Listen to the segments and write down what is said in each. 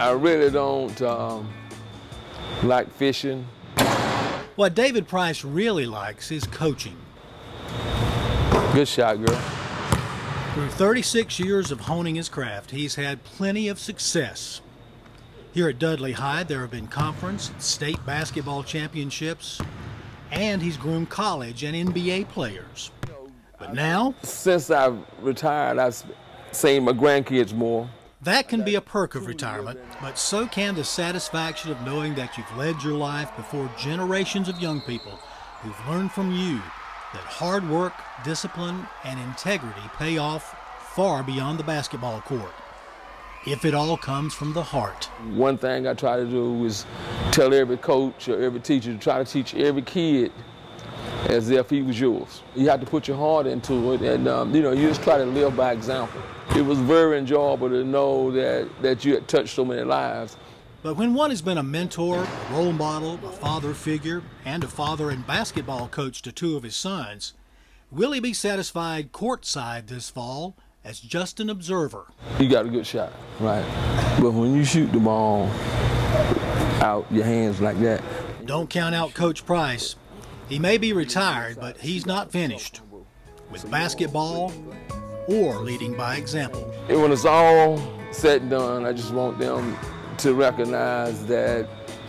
I really don't like fishing. What David Price really likes is coaching. Good shot, girl. Through 36 years of honing his craft, he's had plenty of success. Here at Dudley High, there have been conference and state basketball championships, and he's groomed college and NBA players. But now, since I've retired, I've seen my grandkids more. That can be a perk of retirement, but so can the satisfaction of knowing that you've led your life before generations of young people who've learned from you that hard work, discipline, and integrity pay off far beyond the basketball court, if it all comes from the heart. One thing I try to do is tell every coach or every teacher to try to teach every kid as if he was yours. You have to put your heart into it, and you just try to live by example. It was very enjoyable to know that you had touched so many lives. But when one has been a mentor, a role model, a father figure, and a father and basketball coach to two of his sons, will he be satisfied courtside this fall as just an observer? You got a good shot, right? But when you shoot the ball out your hands like that. Don't count out Coach Price. He may be retired, but he's not finished with basketball or leading by example. And when it's all said and done, I just want them to recognize that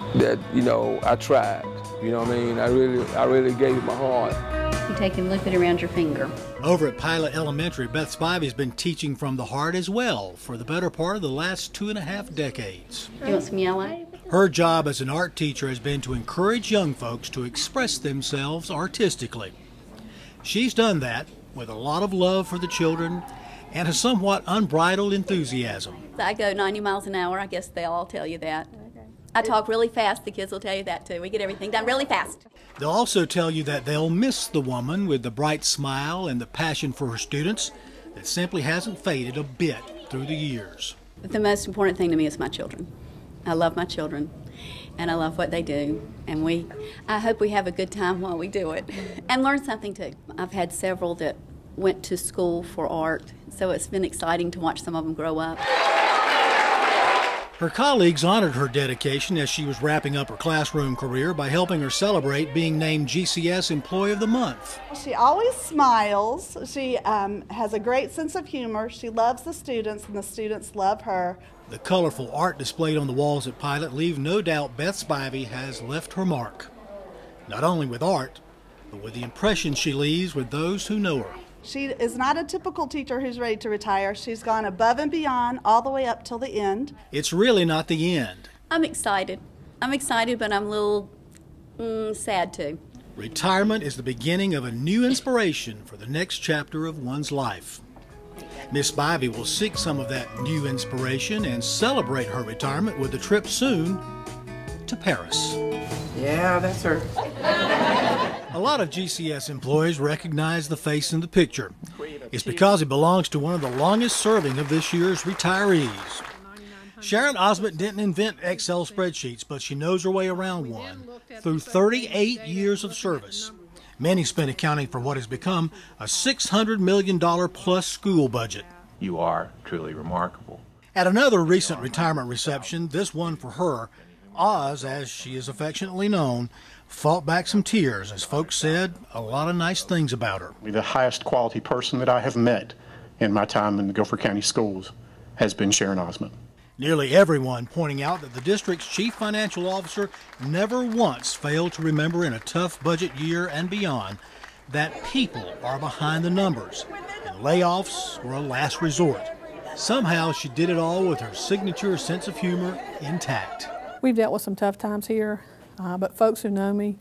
I tried. You know what I mean? I really gave it my heart. You take and loop it around your finger. Over at Pilot Elementary, Beth Spivey's been teaching from the heart as well for the better part of the last 2.5 decades. You want some yellow? Her job as an art teacher has been to encourage young folks to express themselves artistically. She's done that with a lot of love for the children and a somewhat unbridled enthusiasm. I go 90 miles an hour. I guess they'll all tell you that. I talk really fast. The kids will tell you that too. We get everything done really fast. They'll also tell you that they'll miss the woman with the bright smile and the passion for her students that simply hasn't faded a bit through the years. The most important thing to me is my children. I love my children, and I love what they do, and I hope we have a good time while we do it, and learn something too. I've had several that went to school for art, so it's been exciting to watch some of them grow up. Her colleagues honored her dedication as she was wrapping up her classroom career by helping her celebrate being named GCS Employee of the Month. She always smiles. She has a great sense of humor. She loves the students, and the students love her. The colorful art displayed on the walls at Pilot leave no doubt Beth Spivey has left her mark, not only with art, but with the impression she leaves with those who know her. She is not a typical teacher who's ready to retire. She's gone above and beyond all the way up till the end. It's really not the end. I'm excited. I'm excited, but I'm a little sad too. Retirement is the beginning of a new inspiration for the next chapter of one's life. Miss Spivey will seek some of that new inspiration and celebrate her retirement with a trip soon to Paris. Yeah, that's her. A lot of GCS employees recognize the face in the picture. It's because it belongs to one of the longest serving of this year's retirees. Sharon Osment didn't invent Excel spreadsheets, but she knows her way around one through 38 years of service. Many spent accounting for what has become a $600 million plus school budget. You are truly remarkable. At another recent retirement reception, this one for her, Oz, as she is affectionately known, fought back some tears as folks said a lot of nice things about her. The highest quality person that I have met in my time in the Gulfport County Schools has been Sharon Osment. Nearly everyone pointing out that the district's chief financial officer never once failed to remember in a tough budget year and beyond that people are behind the numbers and layoffs were a last resort. Somehow she did it all with her signature sense of humor intact. We've dealt with some tough times here, but folks who know me,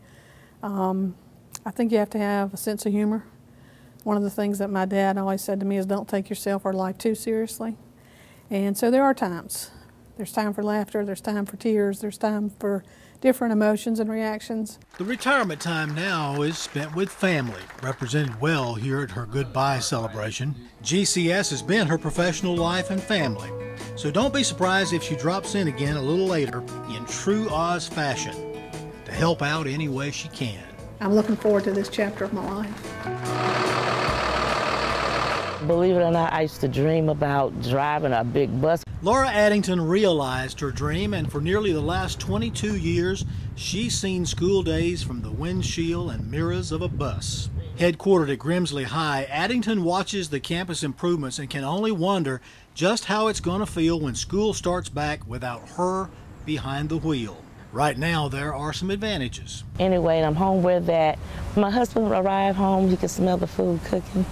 I think you have to have a sense of humor. One of the things that my dad always said to me is don't take yourself or life too seriously. And so there are times. There's time for laughter, there's time for tears, there's time for different emotions and reactions. The retirement time now is spent with family, represented well here at her goodbye celebration. GCS has been her professional life and family, so don't be surprised if she drops in again a little later in true Oz fashion to help out any way she can. I'm looking forward to this chapter of my life. Believe it or not, I used to dream about driving a big bus. Laura Addington realized her dream, and for nearly the last 22 years, she's seen school days from the windshield and mirrors of a bus. Headquartered at Grimsley High, Addington watches the campus improvements and can only wonder just how it's going to feel when school starts back without her behind the wheel. Right now, there are some advantages. Anyway, I'm home with that. When my husband arrived home, he could smell the food cooking.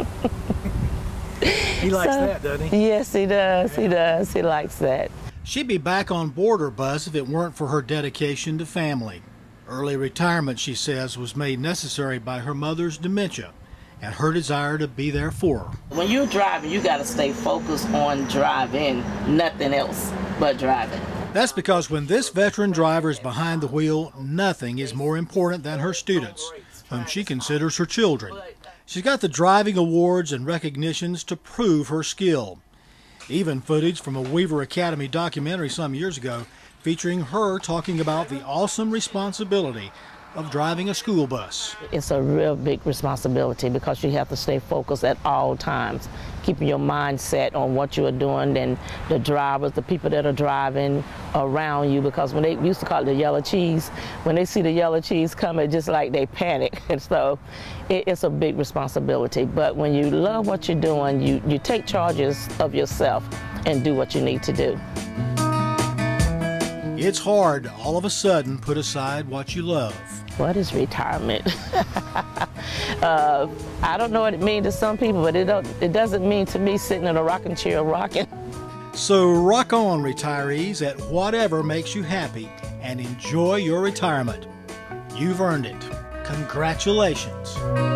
He likes that, doesn't he? Yes, he does. He does. He likes that. She'd be back on board her bus if it weren't for her dedication to family. Early retirement, she says, was made necessary by her mother's dementia and her desire to be there for her. When you're driving, you got to stay focused on driving, nothing else but driving. That's because when this veteran driver is behind the wheel, nothing is more important than her students, whom she considers her children. She's got the driving awards and recognitions to prove her skill. Even footage from a Weaver Academy documentary some years ago featuring her talking about the awesome responsibility of driving a school bus. It's a real big responsibility because you have to stay focused at all times, keeping your mind set on what you are doing and the drivers, the people that are driving around you, because when they used to call it the yellow cheese, when they see the yellow cheese coming, just like they panic. And so it's a big responsibility. But when you love what you're doing, you take charges of yourself and do what you need to do. It's hard to all of a sudden put aside what you love. What is retirement? I don't know what it means to some people, but it doesn't mean to me sitting in a rocking chair rocking. So rock on, retirees, at whatever makes you happy and enjoy your retirement. You've earned it. Congratulations.